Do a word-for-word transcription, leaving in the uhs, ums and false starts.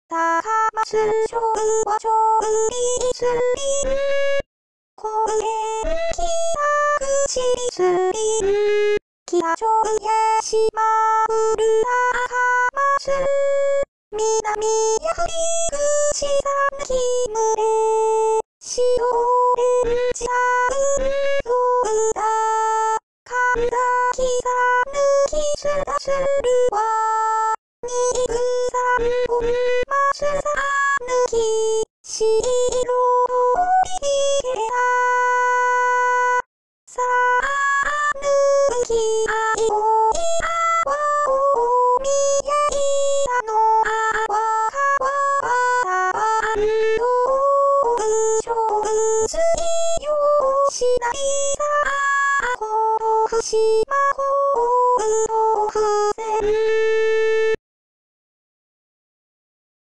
高松昭和町立林。公園北口立林。北町屋島古田高松。南やり口三木群れ。塩オレンジサウンドだ。神崎さぬきすらするわ。にぐさんぼんますさぬき。